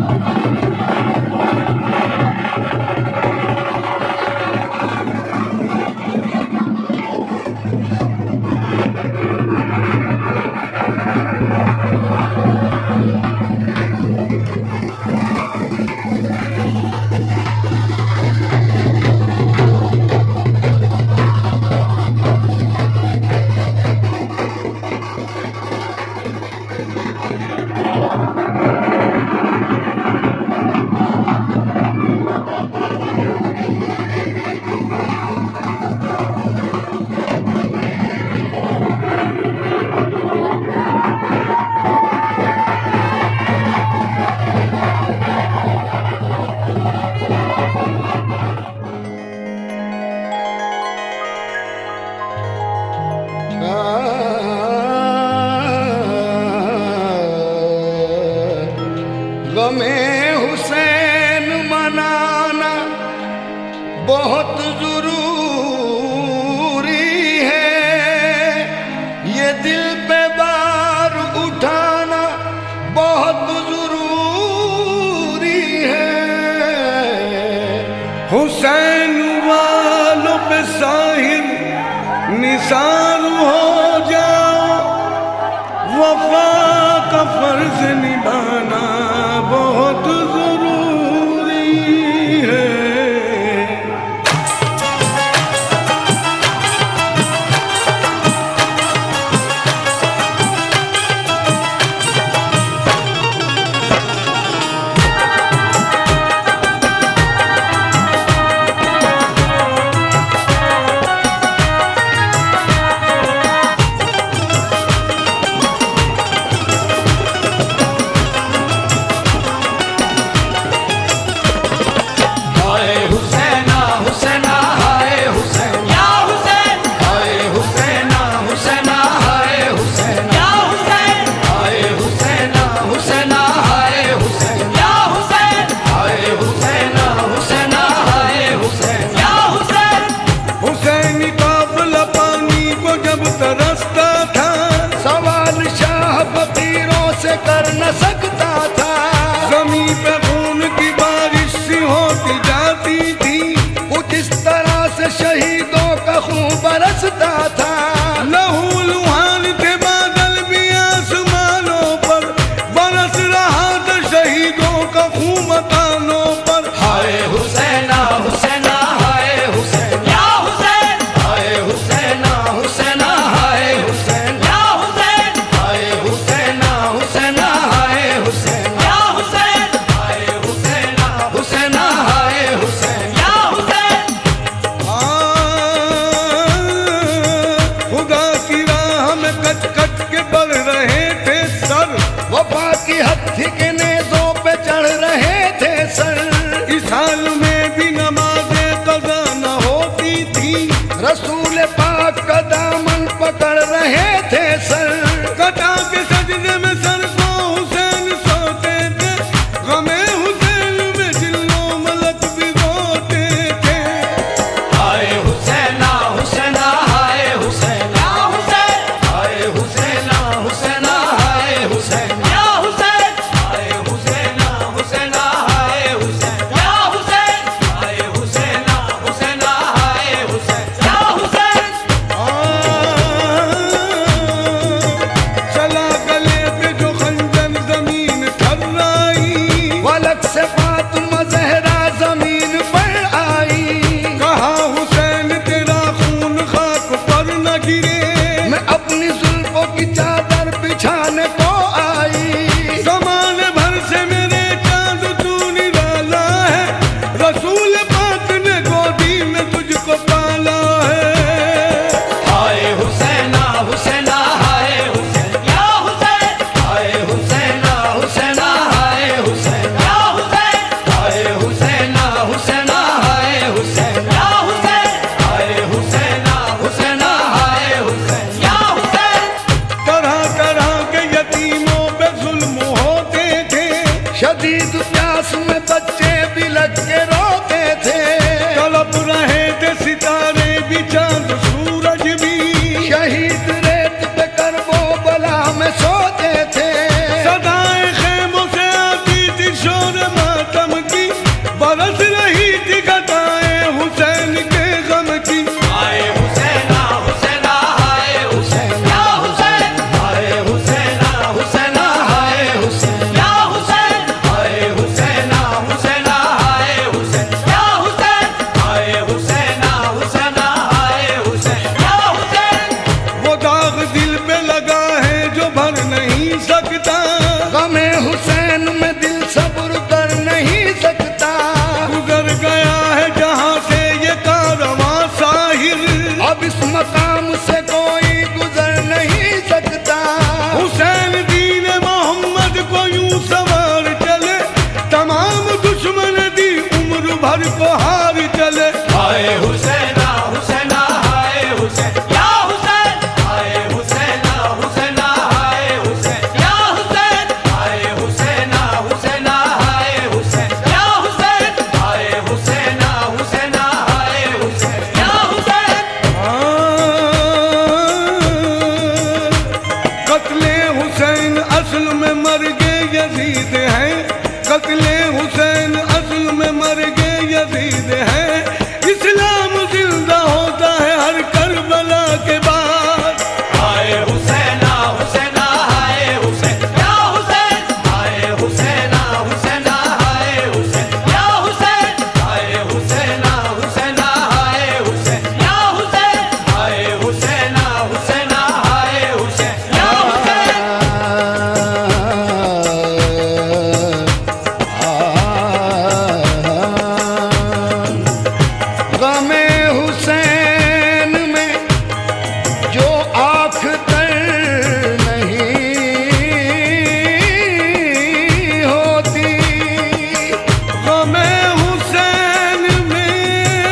गमे हुसैन मनाना बहुत जरूरी है, ये दिल पे बार उठाना बहुत जरूरी है। हुसैन वालों पे साहिर निसार हो जाओ, वफा का फर्ज निभाना बहुत जरूरी है। कर न सकता था, ज़मीन पे खून की बारिश सी होती जाती थी, कुछ इस तरह से शहीदों का खून बरसता था। लहू लुहान थे बादल भी आसमानों पर, बरस रहा था शहीदों का खून मकानों पर। हाय हुसैना हुसैना हाय हुसैन या हुसैन, हाय हुसैना हुसैना हाय हुसैन या हुसैन, हाय हुसैना हुसैना हाय हुसैन या हुसैन, हाय हुसैना हुसैना हाय हुसैन या हुसैन। खुदा की राह में कट कट के बढ़ रहे थे सर, वफा की हत्थी के नेज़ों पे चढ़ रहे थे सर। इस हाल में भी नमाज़े क़ज़ा न होती थी, रसूल पाक का दामन पकड़ रहे थे सर। कटा के सजदे में सर को हुसैन सोते थे, गमे हुसैन में जिल्लो मलक भिगोते थे। हाय हुसैना हुसैना हाय हुसैन या हुसैन, हाय हुसैना हुसैना हाय हुसैन या हुसैन, हाय हुसैना हुसैना हाय हुसैन या हुसैन, हाय हुसैना हुसैना हाय हुसैन या हुसैन। चला गले पे जो खंजर जमीन थर्राई, वलक से फातिमा ज़हरा जमीन पर आई। कहा हुसैन तेरा खून खाक पर न गिरे, मैं अपनी जुल्फों की चादर बिछाने को आई। ज़माने भर से मेरे चाँद तू निराला है, रसूल पाक ने गोदी में तुझको पाला है। हाय हुसैना हुसैना हाय हुसैन या हुसैन, हाय हुसैना हुसैना हाय हुसैन या हुसैन, हाय हुसैना हुसैना हाय हुसैन या हुसैन, हाय हुसैना हुसैना हाय हुसैन या हुसैन। तरह तरह के यतीमों पे जुल्म होते थे, शदीद प्यास में बच्चे भी लग के रोते थे। तड़प रहे थे सितारे भी चाँद सूरज भी, शहीद रेत पे करबो बला में सोते थे। सदाएं खेमों से आती थी शोर हर को हार चले। हाय हुसैना हुसैना हाय हुसैन या हुसैन, हाय हुसैना हुसैना हाय हुसैन या हुसैन, हाय हुसैना हुसैना हाय हुसैन या हुसैन, हाय हुसैना हुसैना हाय हुसैन या हुसैन। कत्ले हुसैन असल में मर गए यजीद हैं, कत्ले हुसैन असल में मर गए यजीद हैं। इस्लाम जिंदा होता है हर करबला के बाद। हाय हुसैना हुसैना हाय हुसैन या हुसैन, हाय हुसैना हुसैना हाय हुसैन या हुसैन, हाय हुसैना हुसैना हाय हुसैन या हुसैन, हाय हुसैना हुसैना हाय हुसैन या हुसैन। गमे हुसैन में जो आँख तर नहीं होती, गमे हुसैन में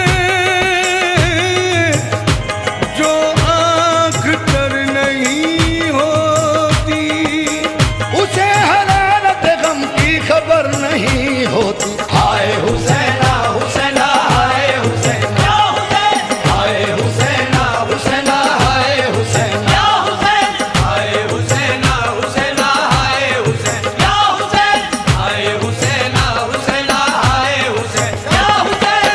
जो आँख तर नहीं होती, उसे हरारत गम की खबर नहीं होती। हाय हुसैना हुसैना हाय हुसैन या हुसैन, हाय हुसैना हुसैना हाय हुसैन या हुसैन, हाय हुसैना हुसैना हाय हुसैन या हुसैन, हाय हुसैना हुसैना हाय हुसैन या हुसैन।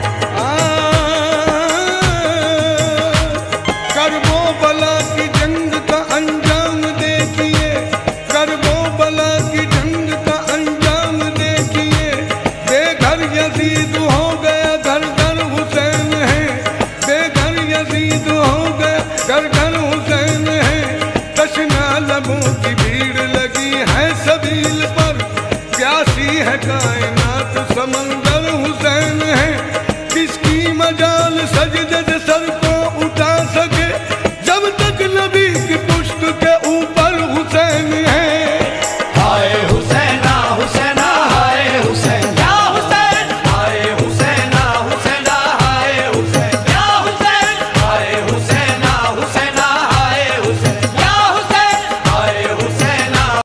करबला की जंग का अंजाम देखिए, करबला की जंग का अंजाम देखिए। बेघर यजीद हो गया घर घर हुसैन है, बेघर यजीद हो गया घर घर हुसैन है। तशना लबों की भीड़ लगी है सबील पर, प्यासी है कायनात समंदर हुसैन है।